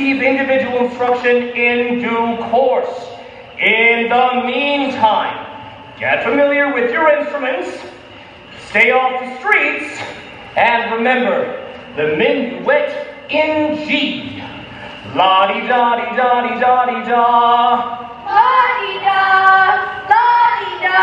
receive individual instruction in due course. In the meantime, get familiar with your instruments, stay off the streets, and remember the minuet in G. La-di-da-di-da-di-da-di-da. La-di-da, la-di-da.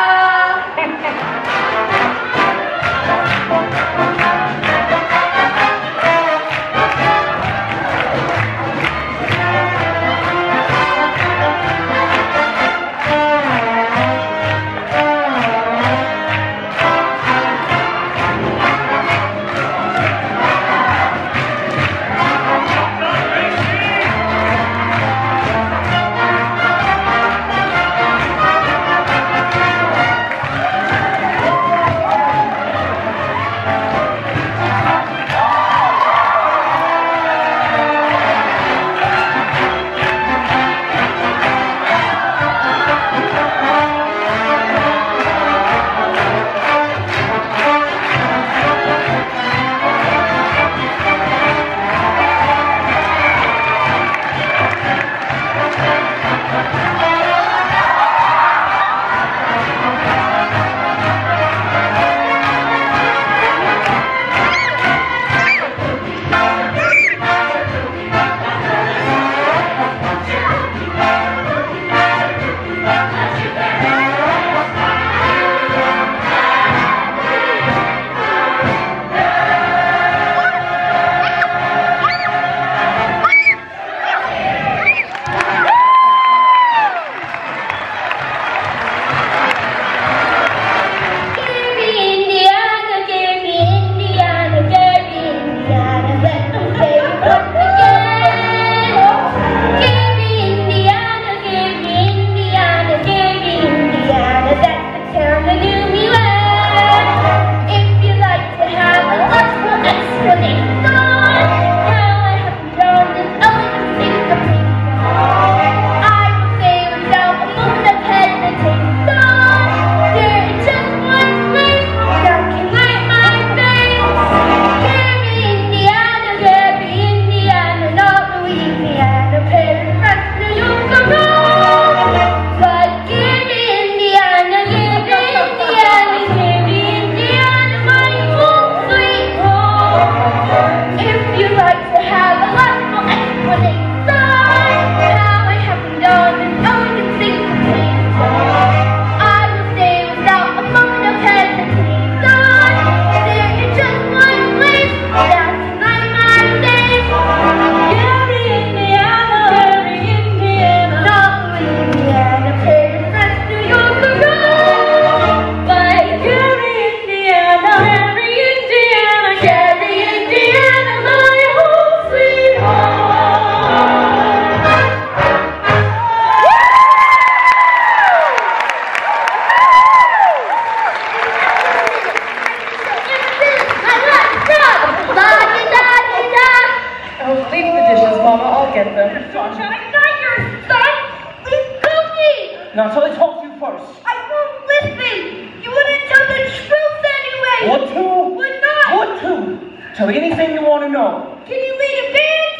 Now, so I told you first. I won't listen. You wouldn't tell the truth anyway. Would to? Would not. Would to. Tell me anything you want to know. Can you lead a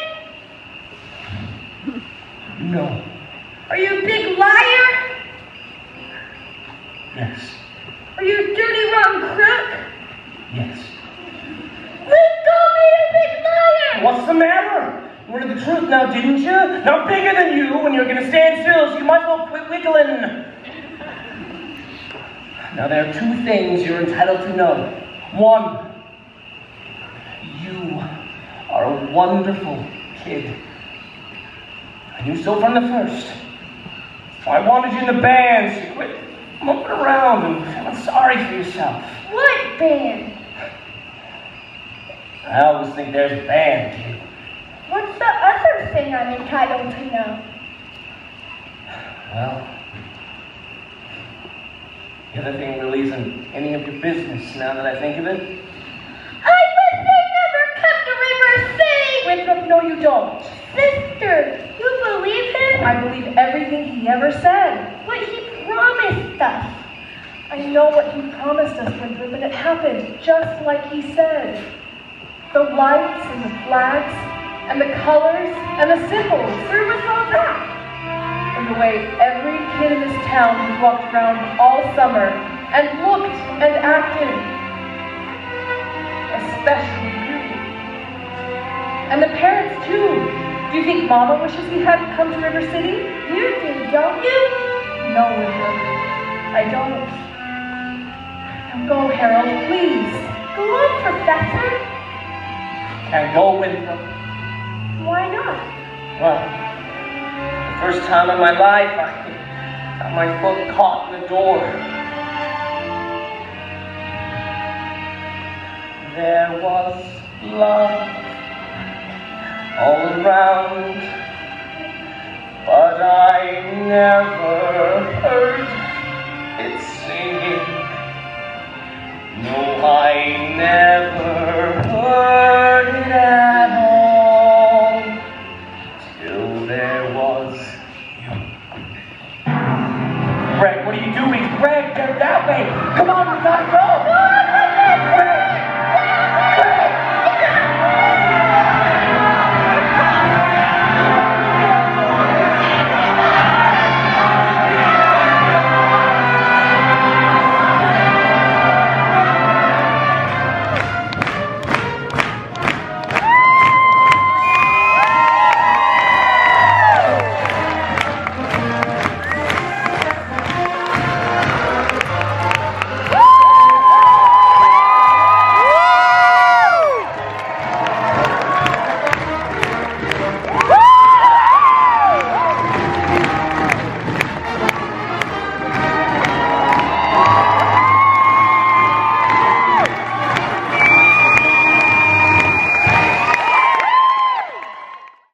band? No. Are you a big liar? Yes. Are you a dirty, rotten crook? Yes. Then call me a big liar. What's the matter? You wanted the truth now, didn't you? Not bigger than you when you're going to stand still, so you might as well quit wiggling. Now, there are two things you're entitled to know. One, you are a wonderful kid. I knew so from the first. I wanted you in the band, so you quit moping around and feeling sorry for yourself. What band? I always think there's a band, kid. What's the other thing I'm entitled to know? Well, the other thing really isn't any of your business now that I think of it. I bet they never come to River City! Winthrop, no you don't. Sister, you believe him? I believe everything he ever said. But he promised us. I know what he promised us, Winthrop, and it happened just like he said. The lights and the flags, and the colors and the symbols. Where was all that? And the way every kid in this town has walked around all summer and looked and acted. Especially you. And the parents too. Do you think Mama wishes we hadn't come to River City? You do, don't you? No, Winthrop. I don't. Now go, Harold, please. Go on, Professor. Can't go, Winthrop. Why not? Well, the first time in my life, I got my foot caught in the door. There was love all around, but I never heard it singing. No, I never